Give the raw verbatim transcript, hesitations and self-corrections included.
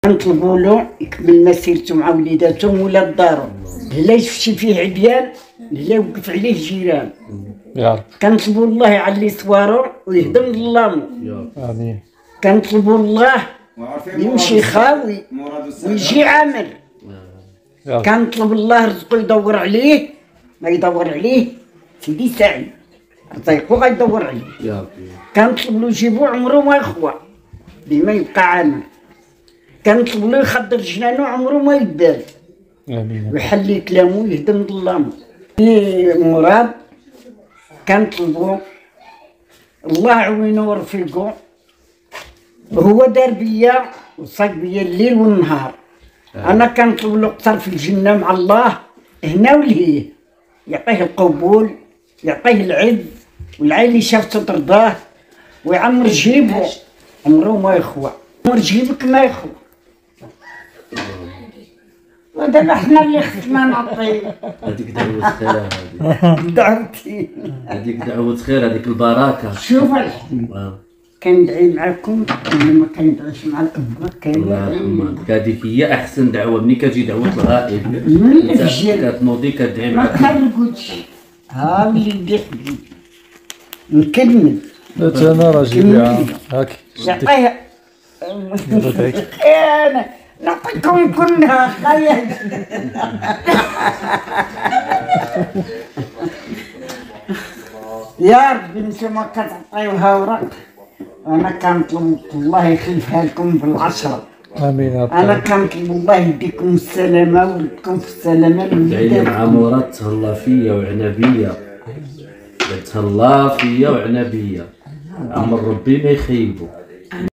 نطلبوا له يكمل مسيرته مع وليداتهم ولا دارهم. لا يشفي فيه عبيان، لا يوقف عليه جيران. يا رب. كنطلبوا الله يعلي صوارو ويهدم ظلامو. امين. كنطلبوا الله يمشي خاوي ويجي عامر. كنطلب الله رزقو يدور عليه، ما يدور عليه سيدي سعيد رزقو غيدور عليه. يا ربي. كنطلب له يجيبو عمرو ما يخوى بما يبقى عامر. كنطلب له يخدر جنانو عمرو ما يبال. امين. ويحلي كلامو يهدم ظلامو. في مراد كنطلبو الله يعاونو ورفيقو، هو دار بيا وصاق بيا الليل والنهار. آه. انا كنطلب له قصر في الجنه مع الله هنا ولهيه، يعطيه القبول، يعطيه العز، والعيل شافته ترضاه، ويعمر جيبو عمرو ما يخوى، عمر جيبك ما يخوى. ودابا حنا اللي خصنا نعطيه. هذيك دعوة خير هذيك. دعوتي. هذيك دعوة خير، هذيك البركة. شوف الحين. كندعي معكم اللي ما كندعيش مع الأب كاين. الله يرحمك، هذيك هي أحسن دعوة، ملي كتجي دعوة الغائب. أنت كتنوضي كتدعي ما معاك. كنقولش. ها وليدي حبيبي. نكمل. لا انا راه جيبيها هاك. يعطيها. أنا نعطيكم كلها خير. يا ربي نتوما كتعطيوها ورق، انا كنطلب الله يخلفها لكم بالعشره. امين يا رب. انا كنطلب الله يديكم السلامه ويردكم في السلامه. دعيلي مع مراد تهلا فيا وعنبيه، تهلا فيا وعنبيه، عمر ربي ما يخيبو.